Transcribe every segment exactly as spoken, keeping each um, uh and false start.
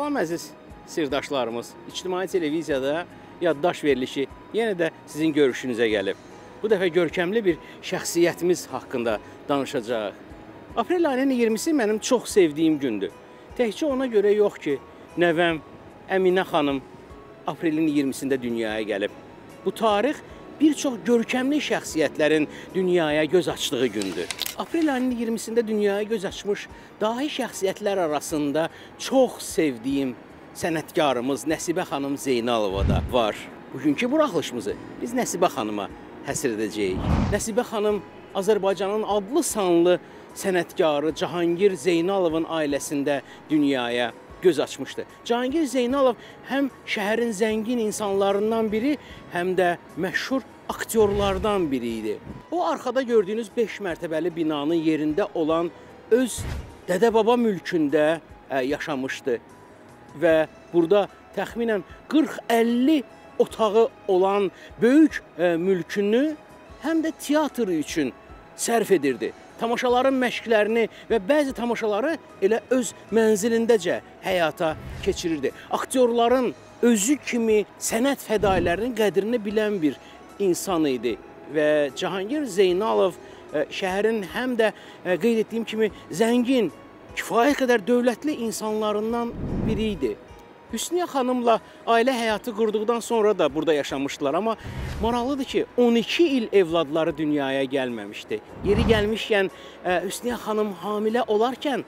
Salam əziz sirdaşlarımız, İctimai Televiziyada yaddaş verilişi yenə də sizin görüşünüzə gəlib. Bu dəfə görkəmli bir şəxsiyyətimiz haqqında danışacağıq. Aprel ayının iyirmisi mənim çox sevdiyim gündür. Təkcə ona görə yox ki, nəvəm Əminə xanım aprelin iyirmisində dünyaya gəlib. Bu tarix bir çox görkəmli şəxsiyyətlərin dünyaya göz açdığı gündür. Aprel ayının iyirmisində dünyaya göz açmış dahi şəxsiyyətlər arasında çox sevdiyim sənətkarımız Nəsibə xanım Zeynalova da var. Bugünkü buraxılışımızı biz Nəsibə xanıma həsr edəcəyik. Nəsibə xanım Azərbaycanın adlı sanlı sənətkarı Cahangir Zeynalovun ailəsində dünyaya göz açmışdı. Cahangir Zeynalov həm şəhərin zəngin insanlarından biri, həm də məşhur aktyorlardan biri idi. O, arxada gördüyünüz beş mərtəbəli binanın yerində olan öz dədə-baba mülkündə yaşamışdı. Və burada təxminən qırx əlli otağı olan böyük mülkünü həm də teatrı üçün sərf edirdi. Tamaşaların məşqlərini və bəzi tamaşaları elə öz mənzilindəcə həyata keçirirdi. Aktyorların özü kimi sənət fədailərinin qədrini bilən bir insan idi. Və Cahangir Zeynalov şəhərin həm də qeyd etdiyim kimi zəngin, kifayət qədər dövlətli insanlarından biri idi. Hüsniyə xanımla ailə həyatı qurduqdan sonra da burada yaşamışdılar. Amma maraqlıdır ki, on iki il evladları dünyaya gəlməmişdi. Yeri gəlmişkən Hüsniyə xanım hamilə olarkən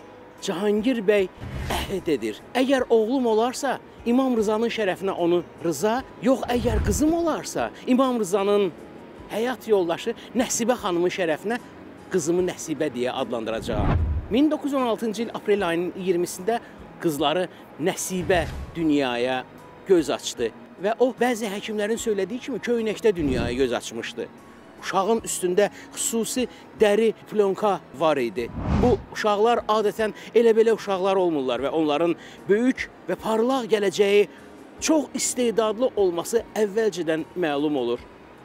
Cahangir bəy əhd edir. Əgər oğlum olarsa, İmam Rızanın şərəfinə onu Rıza, yox əgər qızım olarsa, İmam Rızanın həyat yoldaşı Nəsibə xanımın şərəfinə qızımı Nəsibə deyə adlandıracağam. min doqquz yüz on altıncı il aprel ayının iyirmisində qızları Nəsibə dünyaya göz açdı və o, bəzi həkimlərin söylediyi kimi köynəkdə dünyaya göz açmışdı. Uşağın üstündə xüsusi dəri plonka var idi. Bu uşaqlar adətən elə-belə uşaqlar olmurlar və onların böyük və parlaq gələcəyi, çox istedadlı olması əvvəlcədən məlum olur.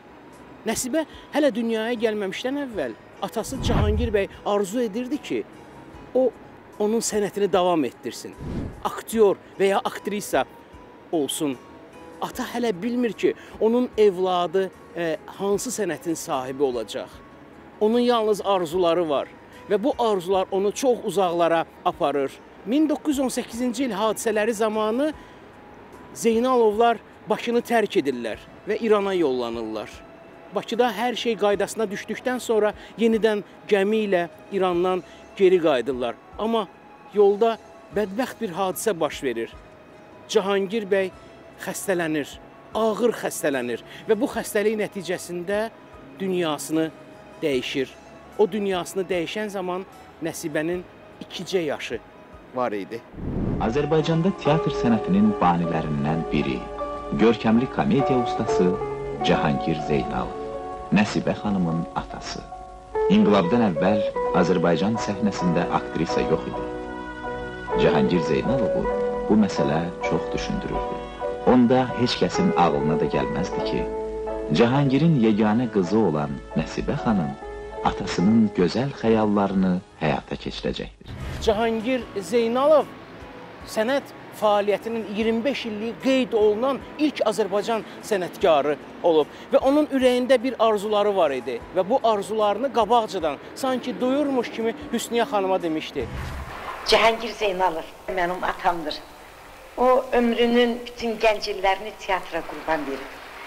Nəsibə hələ dünyaya gəlməmişdən əvvəl atası Cahangir bəy arzu edirdi ki, o, onun sənətini davam etdirsin. Aktyor və ya aktrisa olsun. Ata hələ bilmir ki, onun evladı e, hansı sənətin sahibi olacaq. Onun yalnız arzuları var və bu arzular onu çox uzaqlara aparır. min doqquz yüz on səkkizinci il hadisələri zamanı Zeynalovlar Bakını tərk edirlər və İrana yollanırlar. Bakıda hər şey qaydasına düşdükdən sonra yenidən gəmi ilə İrandan geri qayıdırlar. Amma yolda bədbəxt bir hadisə baş verir. Cahangir bəy xəstələnir, ağır xəstələnir və bu xəstəlik nəticəsində dünyasını dəyişir. O dünyasını dəyişən zaman Nəsibənin ikicə yaşı var idi. Azərbaycanda teatr sənətinin banilərindən biri, görkəmli komediya ustası Cahangir Zeynalov, Nəsibə xanımın atası. İnqilabdan əvvəl Azərbaycan səhnəsində aktrisa yox idi. Cahangir Zeynalovu bu məsələ çox düşündürürdü. Onda heç kəsin ağlına da gəlməzdi ki, Cahangirin yeganə qızı olan Nəsibə xanım atasının gözəl xəyallarını həyata keçirəcəkdir. Cahangir Zeynalov sənət fəaliyyətinin iyirmi beş illik qeyd olunan ilk Azərbaycan sənətkarı olub və onun ürəyində bir arzuları var idi və bu arzularını qabaqcadan sanki duyurmuş kimi Hüsniyə xanıma demişdi. Cahangir Zeynalov mənim atamdır. O, ömrünün bütün gənc illərini teatra qurban verib.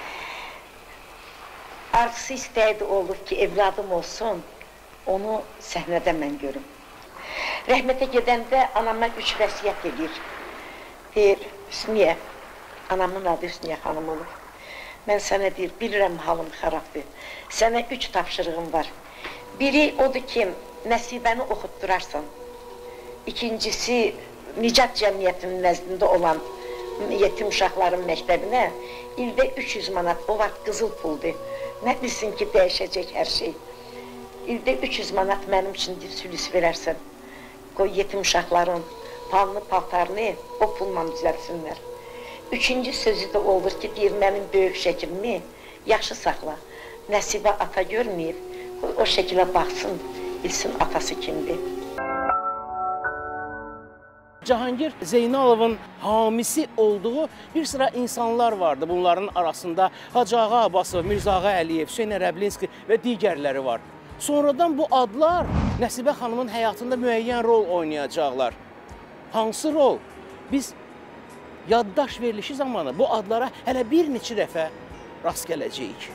Arzusu istəyidi olub ki, evladım olsun, onu səhnədə mən görüm. Rəhmətə gedəndə anama üç vəsiyyət edir. Deyir, Hüsniyə, anamın adı Hüsniyə xanım olur. Mən sənə deyir, bilirəm halım xarabdır. Sənə üç tapşırığım var. Biri odur ki, Nəsibəni oxutdurarsan. İkincisi, Nicat Cəmiyyətinin nəzdində olan yetim uşaqların məktəbinə ildə üç yüz manat, o vaxt qızıl puldur. Nə bilsin ki, dəyişəcək hər şey. İldə üç yüz manat mənim üçün sülüs verərsən. Qoy yetim uşaqların palını, paltarını o pulla düzəlsinlər. Üçüncü sözü də olur ki, deyir, mənim böyük şəkilimi yaxşı saxla. Nəsibə ata görməyib, o şəkilə baxsın, bilsin atası kimdir. Cahangir Zeynalovun hamisi olduğu bir sıra insanlar vardı. Bunların arasında Hacı Ağa Abbasov, Mirzağa Əliyev, Hüseyn Ərəblinski və digərləri var. Sonradan bu adlar Nəsibə xanımın həyatında müəyyən rol oynayacaqlar. Hansı rol? Biz yaddaş verilişi zamanı bu adlara hələ bir neçə dəfə rast gələcəyik.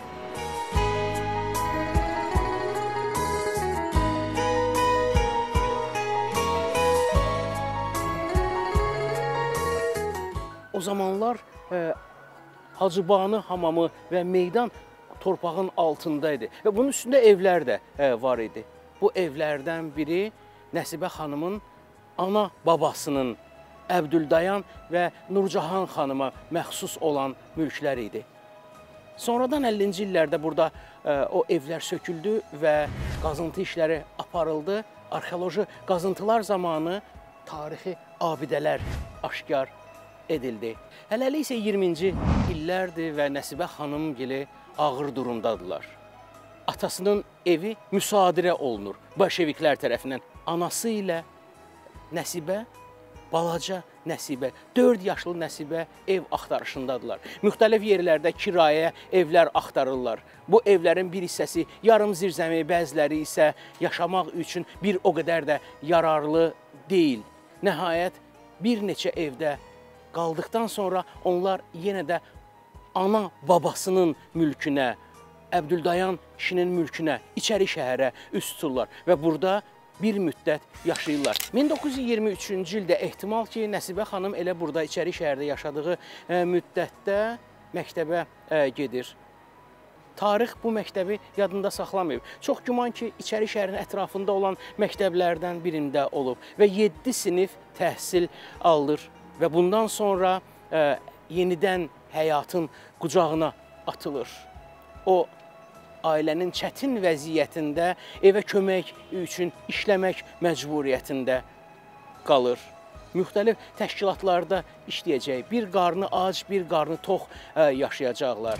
O zamanlar e, Hacıbani hamamı və meydan torpağın altındaydı və bunun üstündə evlər də e, var idi. Bu evlərdən biri Nəsibə xanımın ana babasının Əbdüldayan və Nurcahan xanıma məxsus olan mülklər idi. Sonradan əllinci illərdə burada e, o evlər söküldü və qazıntı işləri aparıldı. Arxeoloji qazıntılar zamanı tarixi abidələr aşkar edildi. Hələlik isə iyirminci illərdir və Nəsibə xanımgili ağır durumdadılar. Atasının evi müsadirə olunur bolşeviklər tərəfindən. Anası ilə Nəsibə, balaca Nəsibə, dörd yaşlı Nəsibə ev axtarışındadılar. Müxtəlif yerlərdə kirayəyə evlər axtarırlar. Bu evlərin bir hissəsi yarım zirzəmi, bəziləri isə yaşamaq üçün bir o qədər də yararlı deyil. Nəhayət, bir neçə evdə qaldıqdan sonra onlar yenə də ana babasının mülkünə, Əbdüldayan kişinin mülkünə, içəri şəhərə üst tuturlar və burada bir müddət yaşayırlar. min doqquz yüz iyirmi üçüncü ildə ehtimal ki, Nəsibə xanım elə burada içəri şəhərdə yaşadığı müddətdə məktəbə gedir. Tarix bu məktəbi yadında saxlamayıb. Çox güman ki, içəri şəhərin ətrafında olan məktəblərdən birində olub və yeddi sinif təhsil alır. Və bundan sonra e, yenidən həyatın qucağına atılır. O, ailənin çətin vəziyyətində evə kömək üçün işləmək məcburiyyətində qalır. Müxtəlif təşkilatlarda işləyəcək. Bir qarnı ac, bir qarnı tox e, yaşayacaqlar.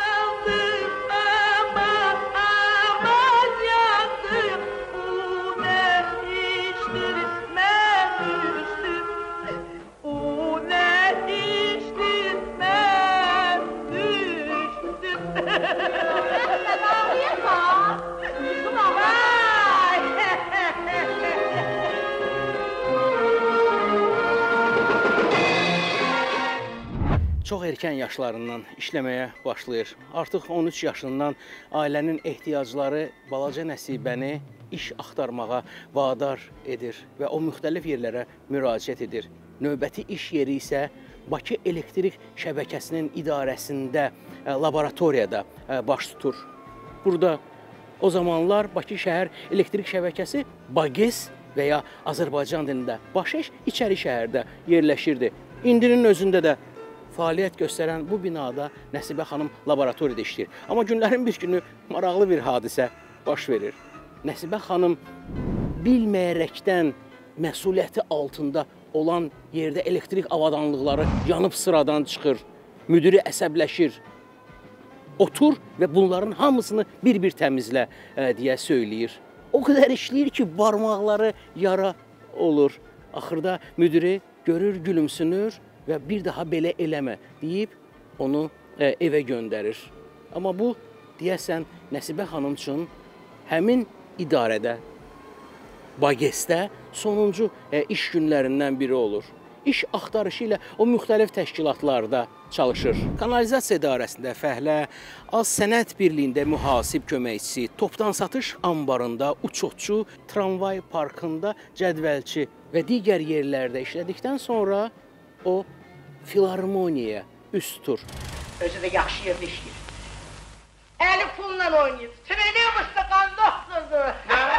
Çox erkən yaşlarından işləməyə başlayır. Artıq on üç yaşından ailənin ehtiyacları balaca Nəsibəni iş axtarmağa vadar edir və o müxtəlif yerlərə müraciət edir. Növbəti iş yeri isə Bakı elektrik şəbəkəsinin idarəsində, laboratoriyada baş tutur. Burada o zamanlar Bakı şəhər elektrik şəbəkəsi BAGES və ya Azərbaycan dilində Başeş içəri şəhərdə yerləşirdi. İndinin özündə də fəaliyyət göstərən bu binada Nəsibə xanım laboratoriyada işləyir. Amma günlərin bir günü maraqlı bir hadisə baş verir. Nəsibə xanım bilməyərəkdən məsuliyyəti altında olan yerdə elektrik avadanlıqları yanıb sıradan çıxır. Müdiri əsəbləşir. Otur və bunların hamısını bir-bir təmizlə e, deyə söyləyir. O qədər işləyir ki, barmaqları yara olur. Axırda müdiri görür, gülümsünür və bir daha belə eləmə deyib onu e, evə göndərir. Amma bu, deyəsən, Nəsibə xanım üçün həmin idarədə, BAGES-də sonuncu e, iş günlərindən biri olur. İş axtarışı ilə o müxtəlif təşkilatlarda çalışır. Kanalizasiya idarəsində fəhlə, az sənət birliyində mühasib köməkçisi, topdan satış ambarında uçotçu, tramvay parkında cədvəlçi və digər yerlərdə işlədikdən sonra o filarmoniyaya üst tutur. Özü də yaxşı yerdə işləyir. Əli pulla oynayır. Treniyormuş da kandokturdu.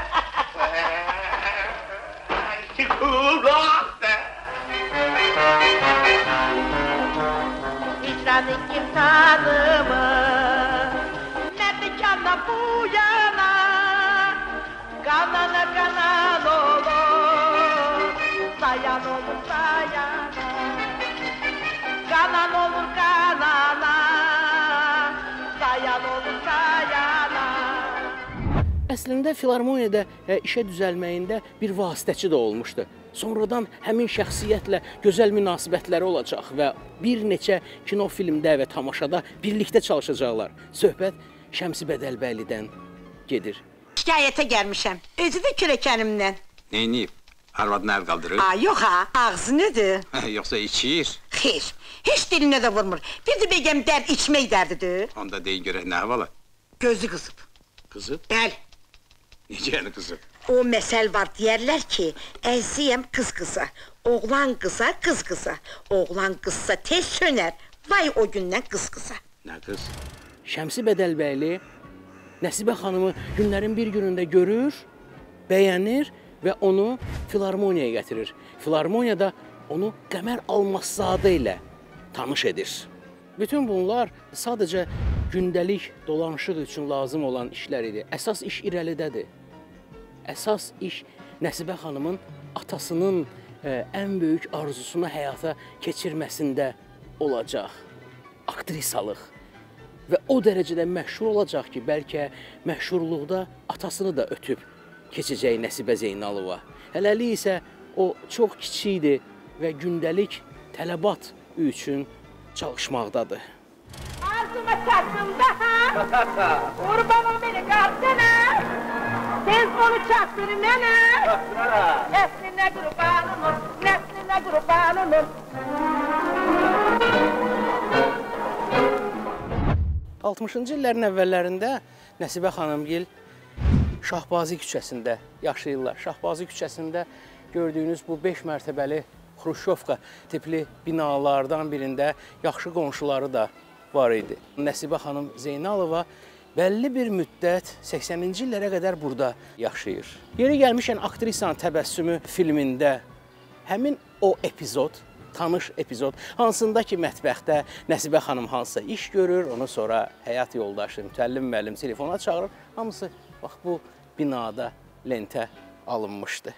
İcradık imtihanımı, ne dükkanla bu yana, kanana kanan olur, dayan olur dayana, kanan olur kanana, dayan olur dayana. Əslində filarmoniyada işə düzəlməyində bir vasitəçi də olmuşdu. sonradan həmin şəxsiyyətlə gözəl münasibətləri olacaq və bir neçə kino filmdə və tamaşada birlikdə çalışacaqlar. Söhbət Şəmsi Bədəlbəylidən gedir. Şikayətə gəlmişəm. Özü də kürəkənimdən. Neyniyib? Arvadını əl qaldırır? Aa, yox ha, ağzı nədir? Yoxsa içir? Xeyr, heç dilinə də vurmur. Bir də bəgəm dərd içmək dərdidir. Onda deyin görək, nə havalı? Gözü qızıb. Qızıb? Bəli. Necə yəni qızıb? O məsəl var, deyərlər ki, əziyəm qız qıza, oğlan qıza, qız qıza. Oğlan qızsa tez sönər, vay o gündən qız qıza. Nə qız? Şəmsi Bədəlbəyli Nəsibə xanımı günlərin bir günündə görür, bəyənir və onu filarmoniyaya gətirir. Filarmoniyada onu Qəmər Almazzadə ilə tanış edir. Bütün bunlar sadəcə gündəlik dolanışıq üçün lazım olan işlər idi. Əsas iş irəlidədir. Əsas iş Nəsibə xanımın atasının ə, ən böyük arzusunu həyata keçirməsində olacaq. Aktrisalıq. Və o dərəcədə məşhur olacaq ki, bəlkə məşhurluqda atasını da ötüb keçəcək Nəsibə Zeynalova. Hələlik isə o çox kiçikdir və gündəlik tələbat üçün çalışmaqdadır. Arzuma çatdım daha, qurbanım beni qalsana, tez onu çatdır mənə, nəslinə qurbanımın, nəslinə qurbanımın. altmışıncı illərin əvvəllərində Nəsibə xanımgil Şahbazi küçəsində yaşayırlar. Şahbazi küçəsində gördüyünüz bu beş mərtəbəli Xruşşovka tipli binalardan birində yaxşı qonşuları da var idi. Nəsibə xanım Zeynalova bəlli bir müddət səksəninci illərə qədər burada yaşayır. Yeri gəlmişən aktrisanın təbəssümü filmində həmin o epizod, tanış epizod, hansında ki, mətbəxdə Nəsibə xanım hansısa iş görür, onu sonra həyat yoldaşı, mütəllim müəllim telefona çağırır. Hamısı bax bu binada lentə alınmışdı.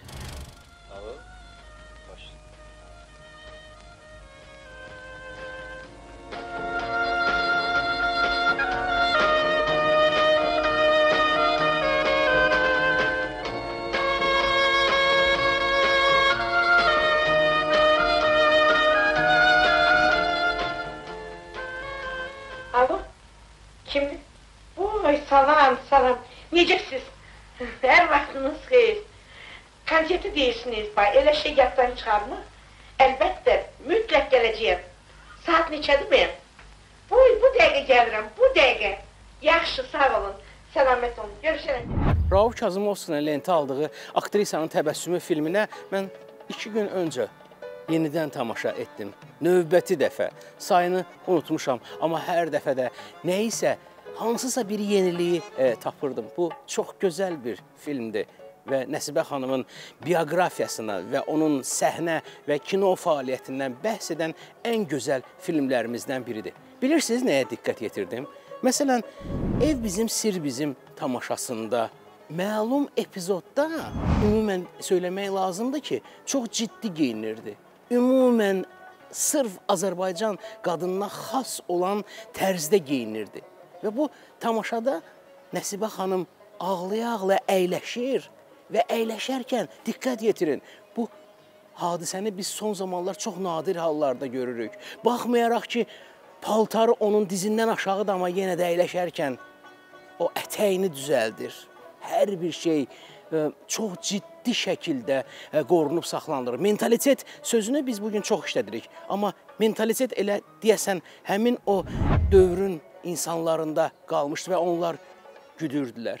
Kimdir? Oy, salam, salam. Necəksiniz? Hər vaxtınız xeyir. Konsepti deyirsiniz, bax, elə şey yaddan çıxarmı? Əlbəttə, mütləq gələcəyəm. Saat neçədir mən? Oy, bu dəqiqə gəlirəm, bu dəqiqə. Yaxşı, sağ olun, səlamət olun, görüşərəm. Rauf Kazımovskinin lentə aldığı aktrisanın təbəssümü filminə mən iki gün öncə yenidən tamaşa etdim. Növbəti dəfə. Sayını unutmuşam, amma hər dəfə də nəyisə, hansısa bir yeniliyi e, tapırdım. Bu çox gözəl bir filmdir və Nəsibə xanımın bioqrafiyasına və onun səhnə və kino fəaliyyətindən bəhs edən ən gözəl filmlərimizdən biridir. Bilirsiniz nəyə diqqət yetirdim? Məsələn, Ev bizim, sir bizim tamaşasında məlum epizodda ümumən söyləmək lazımdır ki, çox ciddi geyinirdi. Ümumən sırf Azərbaycan qadınına xas olan tərzdə geyinirdi. Və bu tamaşada Nəsibə xanım ağlaya-ağlaya əyləşir və əyləşərkən diqqət yetirin. Bu hadisəni biz son zamanlar çox nadir hallarda görürük. Baxmayaraq ki, paltarı onun dizindən aşağıdır, amma yenə də əyləşərkən o ətəyini düzəldir. Hər bir şey çox ciddi şəkildə qorunub saxlanılır. Mentalitet sözünü biz bugün çox işlədirik. Amma mentalitet elə deyəsən həmin o dövrün insanlarında qalmışdı və onlar güdürdülər.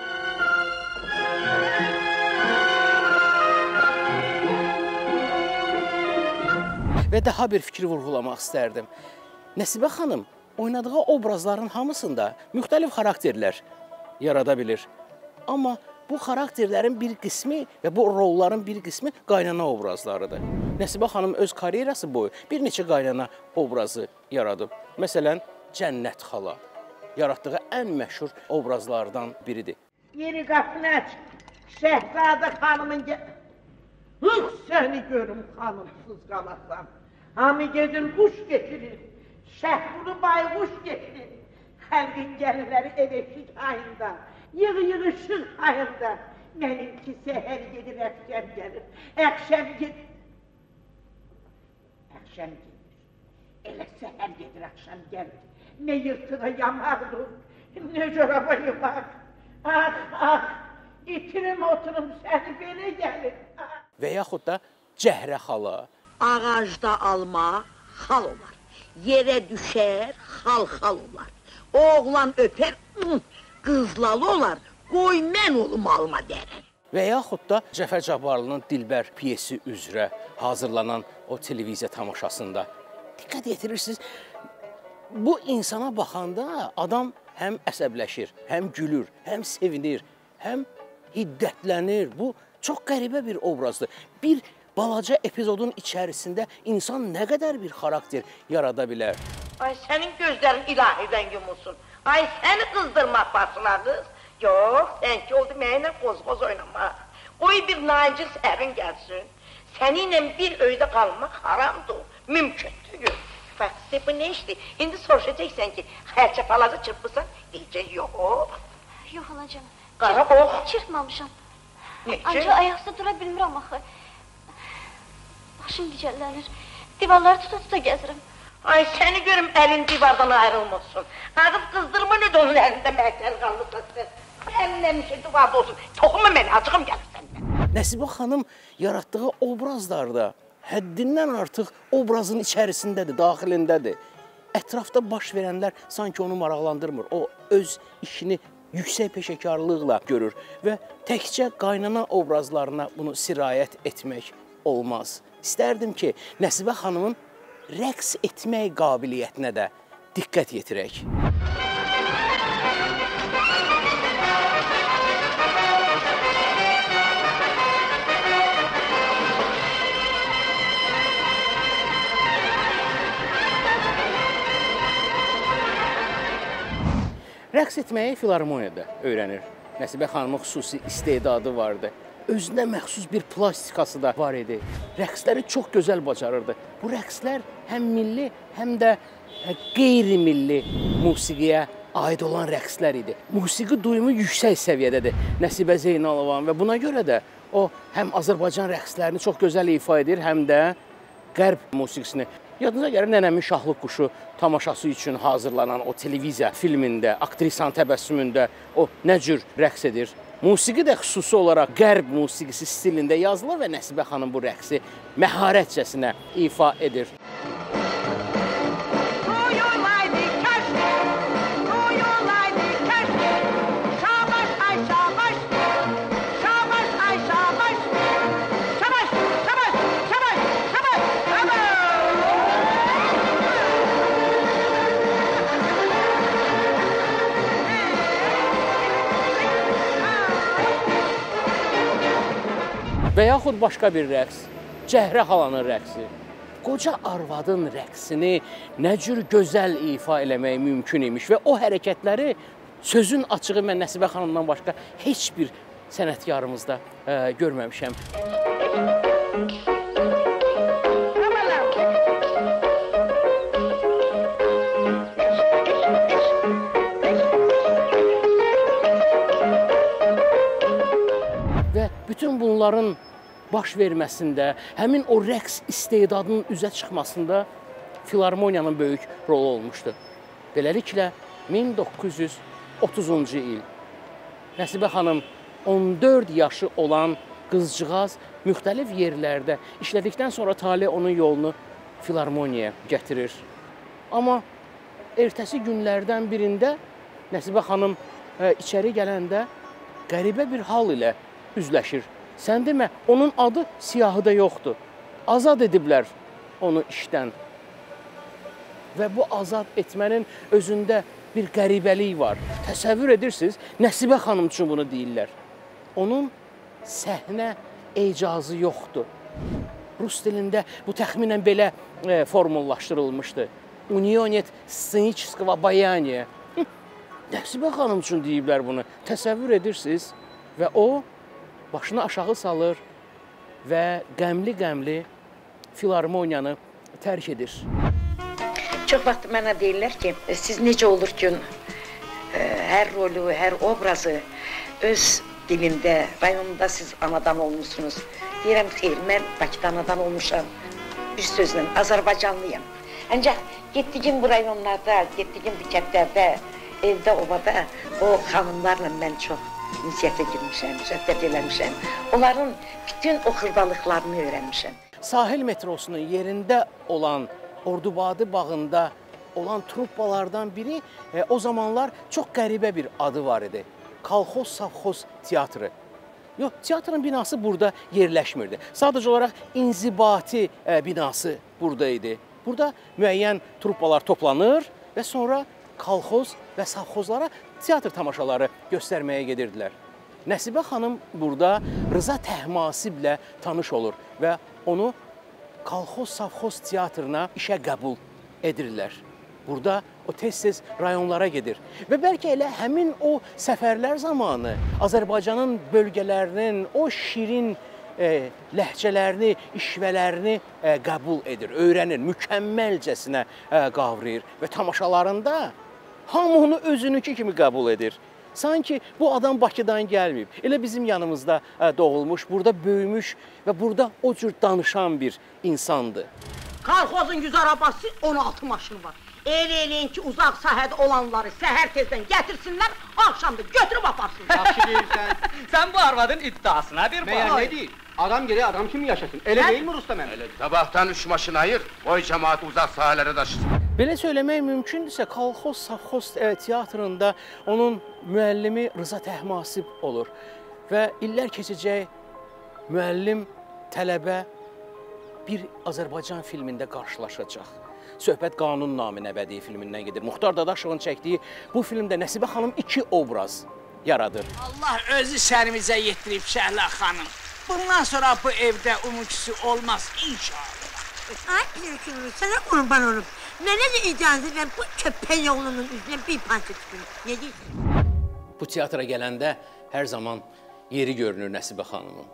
Və daha bir fikri vurğulamaq istərdim. Nəsibə xanım oynadığı obrazların hamısında müxtəlif xarakterlər yarada bilir. Amma bu xarakterlərin bir qismi və bu rolların bir qismi qaynana obrazlarıdır. Nəsibə xanım öz karyerası boyu bir neçə qaynana obrazı yaradıb. Məsələn, Cənnət xala yaratdığı ən məşhur obrazlardan biridir. Yeni qapını aç, Şəhzadə xanımın gəl... Hıx səni görüm xanımsız qalasan. Hamı gedir quş getirir, Şəhbulu bayquş getirir. Xəlqin gəlirləri ev eşik ayında, yığ-yığışıq ayında. Benimki seher gelir, akşam gelir. Akşam gelir. Akşam gelir. Elə seher gelir, akşam gelir. Ne yırtığa yamardım, ne çoraba yumak. Ah, ah, itirim oturum seni belə gelir. Ah. Və yaxud da cəhrə xala. Ağacda alma xal olar. Yerə düşər, xal xal olar. Oğlan öpər, qızlalı olar. Qoy mən olum alma dərər. Və yaxud da Cəfər Cabbarlının Dilbər piyesi üzrə hazırlanan o televiziya tamaşasında diqqət yetirirsiniz. Bu insana baxanda adam həm əsəbləşir, həm gülür, həm sevinir, həm hiddətlənir. Bu çox qəribə bir obrazdır. Bir balaca epizodun içərisində insan nə qədər bir xarakter yarada bilər. Ay sənin gözlərin ilahidən yumulsun. Ay səni qızdırmaq başına qız. Yox, sənki oldu mənimlə qoz-qoz oynamaq. Qoy bir nacil sərin gəlsin. Səninlə bir öydə qalmaq haramdır, mümkündür. Fəxsi bu nə işdir? İndi soruşacaqsan ki, xərçə palazı çırpırsan, deyəcək yox. Yox anacığım. Qara ox. Çırpmamışam. Necə? Ancaq ayaqda dura bilmirəm axı. Başım gicəllənir. Divarları tuta-tuta gəzirəm. Ay səni görüm əlin divardan ayrılmasın. Ağız qızdırma nədir onun əlində məhsər qalırsa. Əlin əmişə divarda olsun. Toxunma mənə, acığım gəlir səndən. Nəsibə xanım yaratdığı obrazlarda həddindən artıq obrazın içərisindədir, daxilindədir. Ətrafda baş verənlər sanki onu maraqlandırmır. O öz işini yüksək peşəkarlıqla görür və təkcə qaynana obrazlarına bunu sirayət etmək olmaz. İstərdim ki, Nəsibə xanımın rəqs etmək qabiliyyətinə də diqqət yetirək. Rəqs etməyi filarmoniyada öyrənir. Nəsibə xanımın xüsusi istedadı vardı. Özünə məxsus bir plastikası da var idi. Rəqsləri çox gözəl bacarırdı. Bu rəqslər həm milli, həm də qeyri-milli musiqiyə aid olan rəqslər idi. Musiqi duyumu yüksək səviyyədədir Nəsibə Zeynalovanın və buna görə də o həm Azərbaycan rəqslərini çox gözəl ifa edir, həm də qərb musiqisini. Yadınıza gəlir Nənəmin Şahlıq Quşu tamaşası üçün hazırlanan o televiziya filmində, aktrisanın təbəssümündə o nə cür rəqs edir. Musiqi də xüsusi olaraq qərb musiqisi stilində yazılır və Nəsibə xanım bu rəqsi məharətcəsinə ifa edir. Və yaxud başqa bir rəqs, Cəhrə xalanın rəqsi. Qoca arvadın rəqsini nə cür gözəl ifa eləmək mümkün imiş və o hərəkətləri sözün açığı mən Nəsibə xanımdan başqa heç bir sənətkarımızda e, görməmişəm. Və bütün bunların baş verməsində, həmin o rəqs istedadının üzə çıxmasında filarmoniyanın böyük rolu olmuşdu. Beləliklə, min doqquz yüz otuzuncu il Nəsibə xanım on dörd yaşı olan qızcığaz müxtəlif yerlərdə işlədikdən sonra talih onun yolunu filarmoniyaya gətirir. Amma ertəsi günlərdən birində Nəsibə xanım e, içəri gələndə qəribə bir hal ilə üzləşir. Sən demə, onun adı siyahıda yoxdur. Azad ediblər onu işdən. Və bu azad etmənin özündə bir qəribəlik var. Təsəvvür edirsiniz, Nəsibə xanım üçün bunu deyirlər. Onun səhnə icazı yoxdur. Rus dilində bu təxminən belə e, formullaşdırılmışdı. Unionet scenicheskого баяния. Nəsibə xanım üçün deyiblər bunu. Təsəvvür edirsiniz və o başını aşağı salır və qəmli-qəmli filarmoniyanı tərk edir. Çox vaxt mənə deyirlər ki, siz necə olur ki, hər rolu, hər obrazı öz dilində, rayonunda siz anadan olmuşsunuz. Deyirəm, xeyr, mən Bakıda anadan olmuşam. Bir sözlə, Azərbaycanlıyam. Ancaq getdiyim bu rayonlarda, getdiyim bu kəndlərdə, evdə, ovada o xanımlarla mən çox ünsiyyətə girmişəm, söhbət eləmişəm. Onların bütün o xırdalıqlarını öyrənmişəm. Sahil metrosunun yerində olan Ordubadi bağında olan truppalardan biri e, o zamanlar çox qəribə bir adı var idi. Kolxoz Savxoz Teatrı. Yox, teatrın binası burada yerləşmirdi. Sadəcə olaraq inzibati e, binası burada idi. Burada müəyyən truppalar toplanır və sonra kolxoz və savxozlara teatr tamaşaları göstərməyə gedirdilər. Nəsibə xanım burada Rıza Təhmasiblə tanış olur və onu kolxoz savxoz teatrına işə qəbul edirlər. Burada o tez-tez rayonlara gedir və bəlkə elə həmin o səfərlər zamanı Azərbaycanın bölgələrinin o şirin e, ləhcələrini, işvələrini e, qəbul edir, öyrənir, mükəmməlcəsinə e, qavrayır və tamaşalarında hamı onu özününki kimi qəbul edir. Sanki bu adam Bakıdan gəlməyib, elə bizim yanımızda e, doğulmuş, burada böyümüş və burada o cür danışan bir insandır. Kolxozun yüz arabası on altı maşını var. Elə eləyin ki, uzaq sahədə olanları səhər tezdən gətirsinlər, axşamda götürüb aparsınlar. Yaxşı deyirsən. Sən bu arvadın iddiasına bir Məyər bax. nə deyil? Adam geri adam kimi yaşasın. Elə deyil mi Rustam əmi? Sabahtan üç maşın ayır, boy cemaati uzak sahalara taşısın. Belə söyləmək mümkündürsə, kolxoz savxoz e, teatrında onun müəllimi Rıza Təhmasib olur və illər keçəcək müəllim, tələbə bir Azərbaycan filmində qarşılaşacaq. Söhbət Qanun Naminə bədii filmindən gedir. Muxtar Dadaşovun çəkdiyi bu filmdə Nəsibə xanım iki obraz yaradır. Allah özü sərimizə yetirib Şəhla xanım. Bundan sonra bu evdə umukisi olmaz inşallah. Ay Pirkünlü, sənə qurban olub. Mənə də icazə ver bu köpək oğlunun üzünə bir pança tükürüm. Ne deyirsən? Bu teatra gələndə hər zaman yeri görünür Nəsibə xanımın.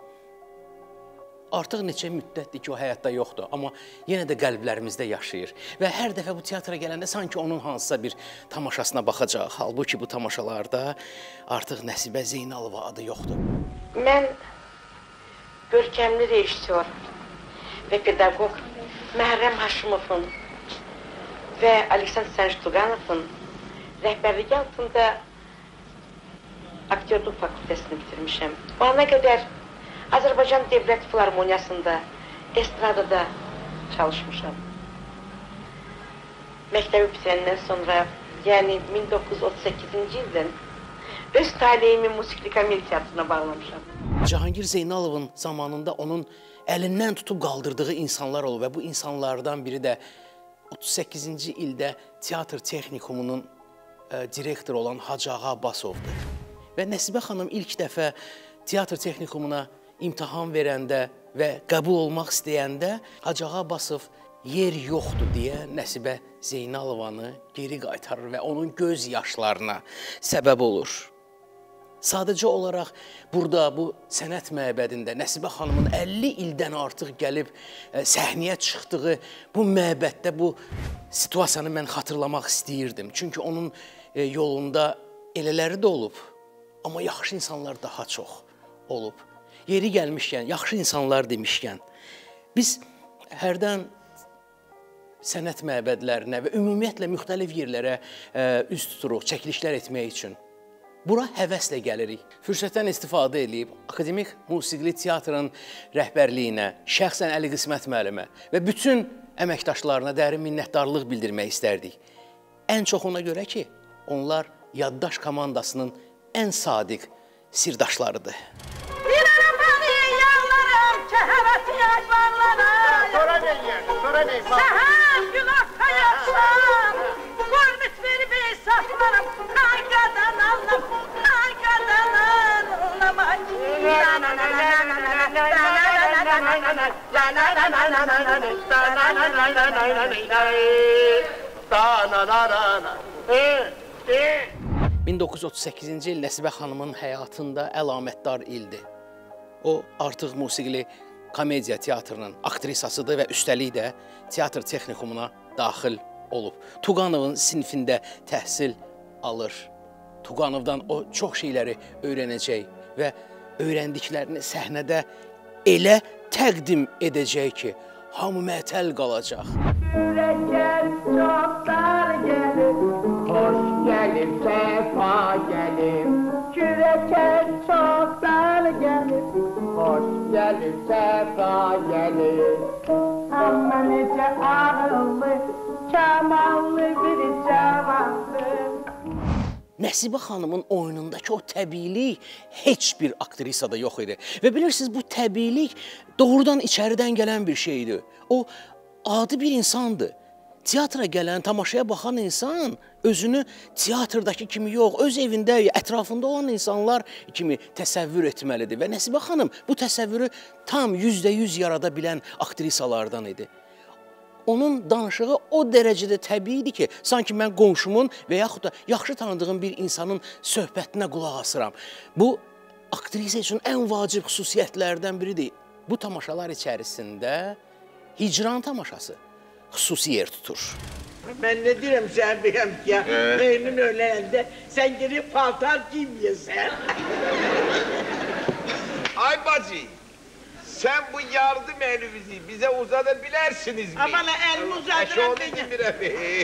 Artıq neçə müddətdir ki, o həyatda yoxdur, amma yenə də qəlblərimizdə yaşayır. Və hər dəfə bu teatra gələndə sanki onun hansısa bir tamaşasına baxacaq. Halbuki bu tamaşalarda artıq Nəsibə Zeynalova adı yoxdur. Mən görkəmli rejissor və pedaqoq Məhrəm Haşimovun və Aleksandr Sənjtuğanovun rəhbərliyi altında aktyorluq fakültəsini bitirmişəm. O ana qədər Azərbaycan Dövlət Filarmoniyasında, estradada çalışmışam. Məktəbi bitirəndən sonra, yəni min doqquz yüz otuz səkkizinci ildən öz taleyimi musiqili komediya teatrına bağlamışam. Cahangir Zeynalovun zamanında onun əlindən tutub qaldırdığı insanlar olub və bu insanlardan biri də otuz səkkizinci ildə teatr texnikumunun e, direktoru olan Hacı Ağa Abbasovdur. Və Nəsibə xanım ilk dəfə teatr texnikumuna imtahan verəndə və qəbul olmaq istəyəndə Hacı Ağa Abbasov yer yoxdur deyə Nəsibə Zeynalovanı geri qaytarır və onun göz yaşlarına səbəb olur. Sadəcə olaraq burada bu sənət məbədində Nəsibə xanımın əlli ildən artıq gəlib e, səhnəyə çıxdığı bu məbəddə bu situasiyanı mən xatırlamaq istəyirdim. Çünki onun e, yolunda elələri də olub, amma yaxşı insanlar daha çox olub. Yeri gəlmişkən, yaxşı insanlar demişkən, biz hərdən sənət məbədlərinə və ümumiyyətlə müxtəlif yerlərə e, üz tuturuq, çəkilişlər etmək üçün. Bura həvəslə gəlirik. Fürsətdən istifadə edib Akademik Musiqili Teatrın rəhbərliyinə, şəxsən Əli Qismət müəllimə və bütün əməkdaşlarına dərin minnətdarlıq bildirmək istərdik. Ən çox ona görə ki, onlar yaddaş komandasının ən sadiq sirdaşlarıdır. Sonra ne yerdi? Sonra ne? Səhər günahda yaşam, qormit verib hesablarım, qayqadan alım, qayqadan alım, ay. min doqquz yüz otuz səkkizinci il Nəsibə xanımın həyatında əlamətdar ildir. O artıq musiqili komediya teatrının aktrisasıdır və üstəlik də teatr texnikumuna daxil olub. Tuğanovun sinifində təhsil alır. Tuğanovdan o çox şeyləri öyrənəcək və öyrəndiklərini səhnədə elə təqdim edəcək ki, hamı məətəl qalacaq. Ürəkən çoxlar gəlir, hoş gəlir, səfa gəlir. Ürəkən çoxlar gəlir, hoş gəlir, səfa gəlir. Amma necə ağıllı, kamallı bir cavandır. Nəsibə xanımın oyunundakı o təbiilik heç bir aktrisada yox idi. Və bilirsiniz, bu təbiilik doğrudan içəridən gələn bir şeydir. O, adi bir insandır. Teatra gələn, tamaşaya baxan insan özünü teatrdakı kimi yox, öz evində, ətrafında olan insanlar kimi təsəvvür etməlidir. Və Nəsibə xanım bu təsəvvürü tam yüzdə yüz yarada bilən aktrisalardan idi. Onun danışığı o dərəcədə təbiidir ki, sanki mən qonşumun və yaxud da yaxşı tanıdığım bir insanın söhbətinə qulaq asıram. Bu, aktrisa üçün ən vacib xüsusiyyətlərdən biridir. Bu tamaşalar içərisində hicran tamaşası xüsusi yer tutur. Ben ne diyorum sen benim ya, beynin öyle sen gelip paltar giymeyesen. Ay bacı, sen bu yardım elinizi bize uzatabilirsiniz mi? Aman elimi uzatıram beni. bir evi.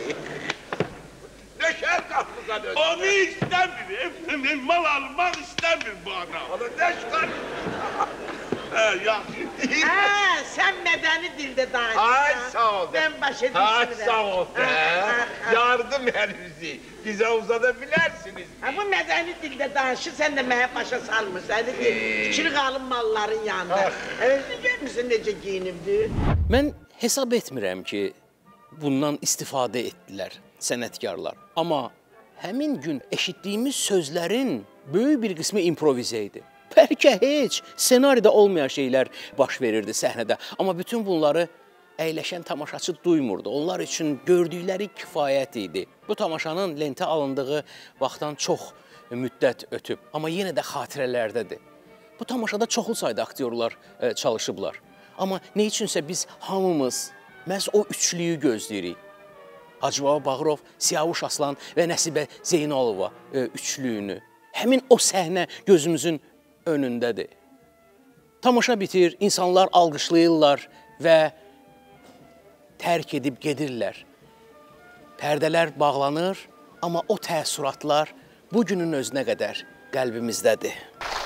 Döşer kaplıza dönsün. Onu istemiyor, mal almak istemiyor bu adam. Onu döşer. He ya. Ha, sen medeni dilde daha. Ay sağ ol. Ben baş edeyim. Ay sağ ol. Yardım elinizi bize uzatabilirsiniz. Ha, bu medeni dilde danışır, sen de meye başa salmışsın. Hadi ee... İçini kalın malların yanında. Evet, görmüşsün nece giyinimdi. Mən hesab etmirəm ki, bundan istifadə etdilər sənətkarlar. Amma həmin gün eşitdiyimiz sözlərin böyük bir qismi improvizə idi. Bəlkə heç ssenaride olmayan şeylər baş verirdi səhnədə. Amma bütün bunları əyləşən tamaşaçı duymurdu. Onlar üçün gördükləri kifayət idi. Bu tamaşanın lentə alındığı vaxtdan çox müddət ötüb. Amma yenə də xatirələrdədir. Bu tamaşada çoxlu sayda aktyorlar e, çalışıblar. Amma nə üçünsə biz hamımız məhz o üçlüyü gözləyirik. Hacıbaba Bağırov, Siyavuş Aslan və Nəsibə Zeynalova e, üçlüyünü. Həmin o səhnə gözümüzün önündədir. Tamaşa bitir, insanlar alqışlayırlar və tərk edib gedirlər. Pərdələr bağlanır, amma o təəssüratlar bugünün özünə qədər qəlbimizdədir.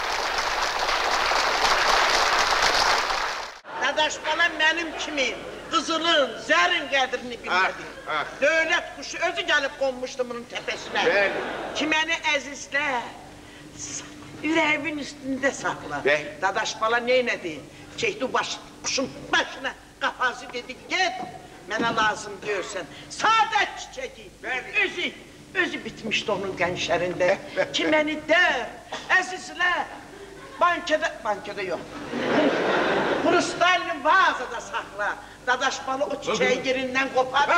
Dadaş bana benim kimi kızılın, zərin qədrini bilmədi. Ah, ah. Dövlət kuşu özü gəlib qonmuşdu bunun təpəsinə. Bəli. Ki məni əzizlə, ürəyimin üstündə saxla. Bəli. Dadaş bala neynədi? Çəkdi baş, kuşun başına qapazı dedi, get, mənə lazım deyirsən. Sadət çiçəki, özü, özü bitmişdi onun qənşərində. Ki məni dər, əzizlə, bankada, bankada yox. Krustallı vazada saxla. Dadaş balı o çiçeği yerindən qopar.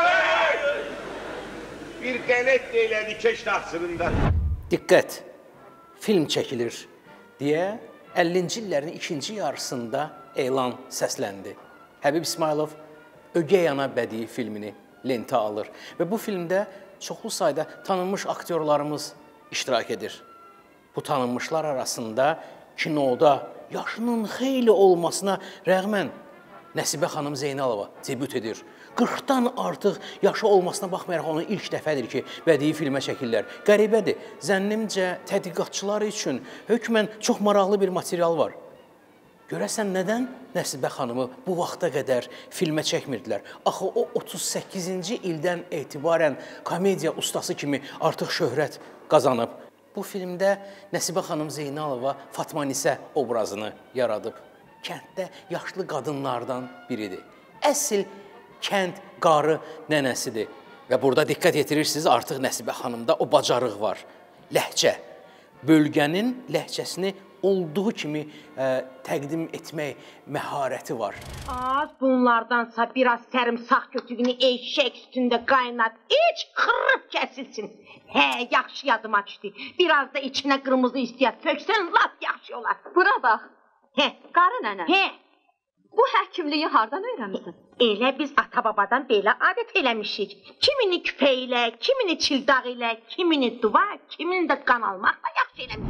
Bir qələt deylədi keş taxsırında. Diqqət, film çəkilir deyə əllinci illərin ikinci yarısında elan səsləndi. Həbib İsmailov Ögey Ana bədii filmini lentə alır və bu filmdə çoxlu sayda tanınmış aktyorlarımız iştirak edir. Bu tanınmışlar arasında kinoda yaşının xeyli olmasına rəğmən Nəsibə xanım Zeynalova debüt edir. qırxdan artıq yaşı olmasına baxmayaraq onu ilk dəfədir ki, bədii filmə çəkirlər. Qəribədir, zənnimcə tədqiqatçılar üçün hökmən çox maraqlı bir material var. Görəsən nədən Nəsibə xanımı bu vaxta qədər filmə çəkmirdilər? Axı o otuz səkkizinci ildən etibarən komediya ustası kimi artıq şöhrət qazanıb. Bu filmdə Nəsibə xanım Zeynalova Fatma Nisə obrazını yaradıb. Kənddə yaşlı qadınlardan biridir. Əsl kənd qarı nənəsidir. Və burada diqqət yetirirsiniz, artıq Nəsibə xanımda o bacarıq var. Ləhcə, bölgənin ləhcəsini olduğu kimi ə, təqdim etmək məharəti var. Az bunlardansa biraz sərımsaq kötüyünü eşək üstündə qaynat, iç xırıb kəsilsin. Hə, yaxşı yadıma düşdü. Biraz da içinə qırmızı istəyət töksən, lap yaxşı olar. Bura bax. Hə, qarı nənə. Hə. Bu həkimliyi hardan öyrənmisən? Elə biz ata-babadan belə adət eləmişik. Kimini küpə ilə, kimini çildaq ilə, kimini duva, kimini də qan almaqla yaxşı eləmişik.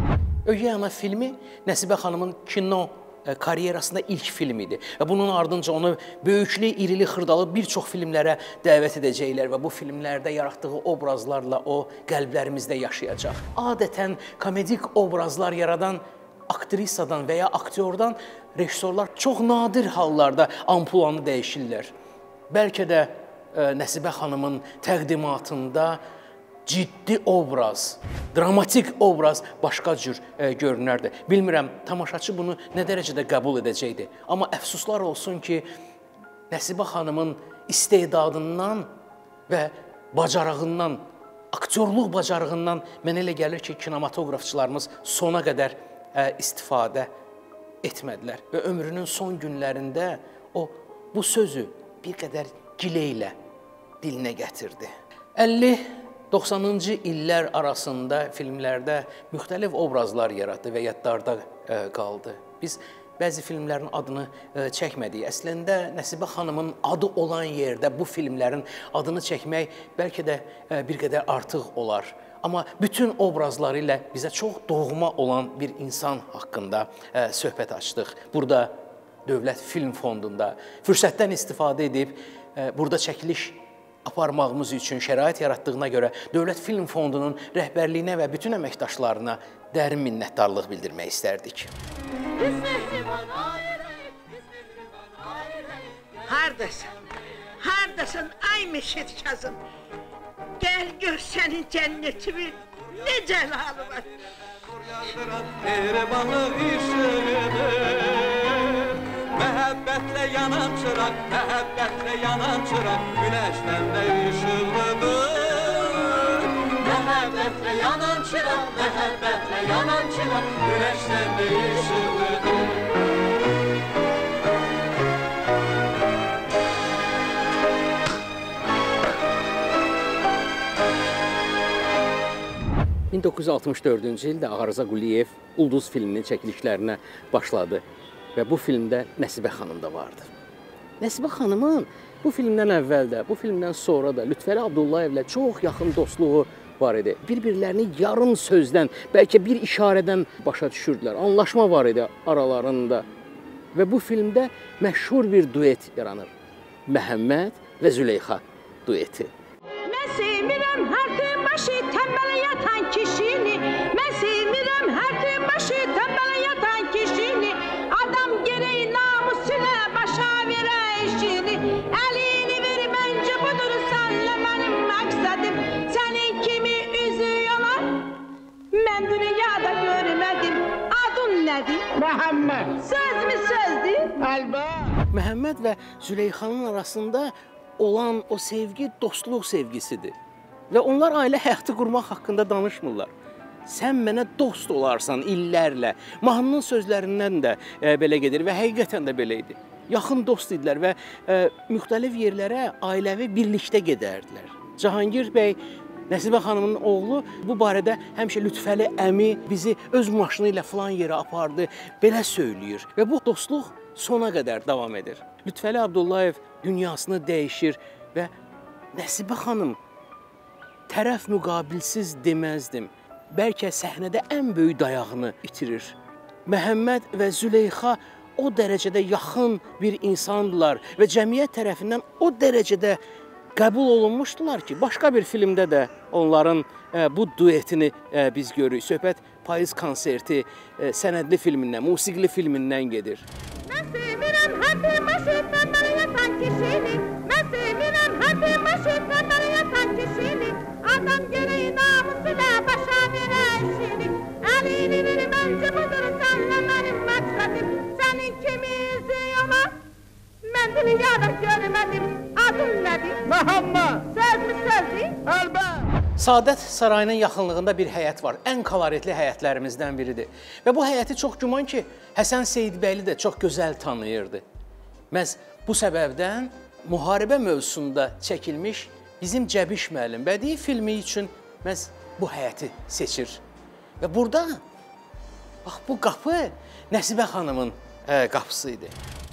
Ögey Ana filmi Nəsibə xanımın kino karyerasında ilk film idi. Və bunun ardınca onu böyüklü, irili, xırdalı bir çox filmlərə dəvət edəcəklər və bu filmlərdə yaratdığı obrazlarla o qəlblərimizdə yaşayacaq. Adətən komedik obrazlar yaradan aktrisadan və ya aktyordan rejissorlar çox nadir hallarda ampulanı dəyişirlər. Bəlkə də e, Nəsibə xanımın təqdimatında ciddi obraz, dramatik obraz başqa cür e, görünərdi. Bilmirəm, tamaşaçı bunu nə dərəcədə qəbul edəcəkdi. Amma əfsuslar olsun ki, Nəsibə xanımın istedadından və bacarığından, aktyorluq bacarığından mənə elə gəlir ki, kinematografçılarımız sona qədər e, istifadə etmədilər. Və ömrünün son günlərində o bu sözü bir qədər gileylə dilinə gətirdi. əlli doxsanıncı illər arasında filmlərdə müxtəlif obrazlar yaratdı və yadlarda qaldı. Biz bəzi filmlərin adını çəkmədik. Əslində Nəsibə xanımın adı olan yerdə bu filmlərin adını çəkmək bəlkə də bir qədər artıq olar. Amma bütün obrazları ilə bizə çox doğma olan bir insan haqqında söhbət açdıq. Burada Dövlət Film Fondunda fürsətdən istifadə edib burada çəkiliş aparmağımız üçün şərait yaratdığına görə Dövlət Film Fondunun rəhbərliyinə və bütün əməkdaşlarına dərin minnətdarlıq bildirmək istərdik. Hardasan, hardasan ay Meşet Kazım? Gəl gör sənin cənnətimi, nə cəlalı var. Mehribanlıq işığıdır, məhəbbətlə yanan çıraq, məhəbbətlə yanan çıraq, günəşdən də işıqlıdır. Məhəbbətlə yanan çıraq, məhəbbətlə yanan çıraq, günəşdən də işıqlıdır. min doqquz yüz altmış dördüncü ildə Ağarza Quliyev Ulduz filminin çəkilişlərinə başladı və bu filmdə Nəsibə xanım da vardı. Nəsibə xanımın bu filmdən əvvəl də, bu filmdən sonra da Lütfəli Abdullayevlə çox yaxın dostluğu var idi. Bir-birlərini yarım sözdən, bəlkə bir işarədən başa düşürdülər. Anlaşma var idi aralarında və bu filmdə məşhur bir duet yaranır. Məhəmməd və Züleyxa dueti. Mən sevmirəm hər gün başı tənbələ yatan kişini, mən sevmirəm hər gün başı tənbələ yatan kişini, adam gərək namusuna başa verə işini, əlini ver məncə budur sənlə mənim məqsədim, sənin kimi üzü yalan, mən dünyada görmədim, adın nədir? Məhəmməd. Söz mü sözdür? Əlbət. Məhəmməd və Züleyxanın arasında olan o sevgi dostluq sevgisidir. Və onlar ailə həyatı qurmaq haqqında danışmırlar. Sən mənə dost olarsan illərlə. Mahnının sözlərindən də e, belə gedir və həqiqətən də belə idi. Yaxın dost idilər və e, müxtəlif yerlərə ailəvi birlikdə gedərdilər. Cahangir bəy, Nəsibə xanımın oğlu bu barədə həmişə Lütfəli əmi bizi öz maşını ilə filan yerə apardı, belə söyləyir. Və bu dostluq sona qədər davam edir. Lütfəli Abdullayev dünyasını dəyişir və Nəsibə xanım tərəf müqabilsiz deməzdim. Bəlkə səhnədə ən böyük dayağını itirir. Məhəmməd və Züleyxa o dərəcədə yaxın bir insandılar və cəmiyyət tərəfindən o dərəcədə qəbul olunmuşdular ki, başqa bir filmdə də onların e, bu duetini e, biz görürük. Söhbət Payız konserti e, sənədli filmindən, musiqili filmindən gedir. Mən sevirəm hətim başı tənbələ yatan kişini, mən sevirəm hətim başı tənbələ yatan kişini, adam gərək namusuna başa verə işini, əlini ver məncə budur sənlə mənim məqsədim, sənin kimi üzü yaman, mən dünyada görmədim, adın nədir? Məhəmməd. Söz mü sözdür? Əlbət. Saadət sarayının yaxınlığında bir həyət var. Ən koloritli həyətlərimizdən biridir. Və bu həyəti çox güman ki, Həsən Seyidbəyli də çox gözəl tanıyırdı. Məhz bu səbəbdən müharibə mövzusunda çəkilmiş bizim Cəbiş müəllim bədii filmi üçün məhz bu həyəti seçir. Və burada, bax bu qapı Nəsibə xanımın e, qapısı idi.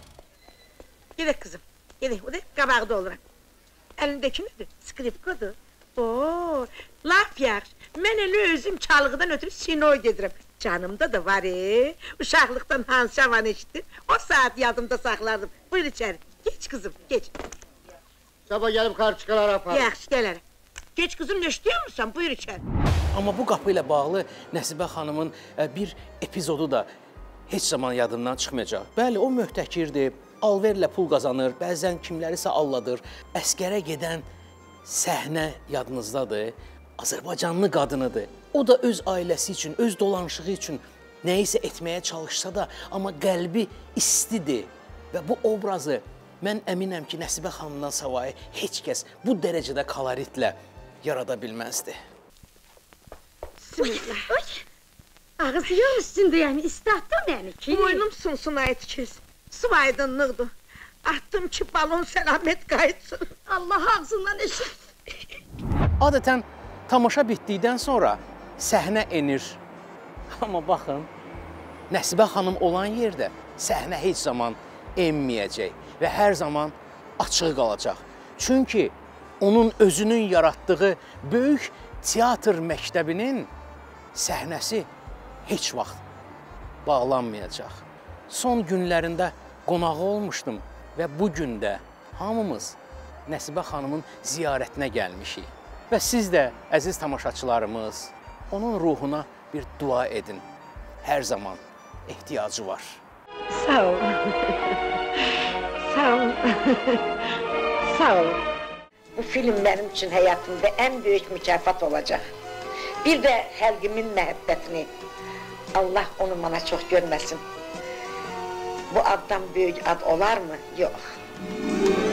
Gedək qızım, gedək, o da qabaqda oluram. Əlindəki nədir? Skripkadır. Oo, laf yaxşı. Mən elə özüm çalğıdan ötürü sinoy gedirəm. Canımda da var ee. Uşaqlıqdan hansı havan eşitdi. O saat yadımda saxlardım. Buyur içeri. Geç kızım, geç. Sabah gelip kar çıkalar yapar. Yaxşı, gələrəm. Geç kızım, ne istiyor musun? Buyur içeri. Amma bu qapı ilə bağlı Nəsibə xanımın bir epizodu da heç zaman yadımdan çıxmayacaq. Bəli, o möhtəkirdir, alverlə pul qazanır, bəzən kimlərisə alladır. Əskərə gedən səhnə yadınızdadır. Azərbaycanlı qadınıdır. O da öz ailəsi üçün, öz dolanışığı üçün nəyisə etməyə çalışsa da, amma qəlbi istidir. Və bu obrazı mən əminəm ki, Nəsibə xanımdan savayı heç kəs bu dərəcədə koloritlə yarada bilməzdi. Bismillah. Oy, ağzı yol üstündə yəni, istatdın məni ki. Boynum sunsun ayet kez. Su aydınlıqdır. Attım ki balon selamet qayıtsın. Allah ağzından eşit. Adətən tamaşa bitdikdən sonra səhnə enir. Amma baxın, Nəsibə xanım olan yerdə səhnə heç zaman enməyəcək və hər zaman açıq qalacaq. Çünki onun özünün yaratdığı böyük teatr məktəbinin səhnəsi heç vaxt bağlanmayacaq. Son günlərində qonağı olmuşdum və bu gün də hamımız Nəsibə xanımın ziyarətinə gəlmişik. Və siz də, əziz tamaşaçılarımız, onun ruhuna bir dua edin. Hər zaman ehtiyacı var. Sağ ol. Sağ ol. Sağ ol. Bu film benim için hayatımda en büyük mükafat olacak. Bir de xalqimin məhəbbətini. Allah onu bana çok görmesin. Bu addan büyük ad olar mı? Yok.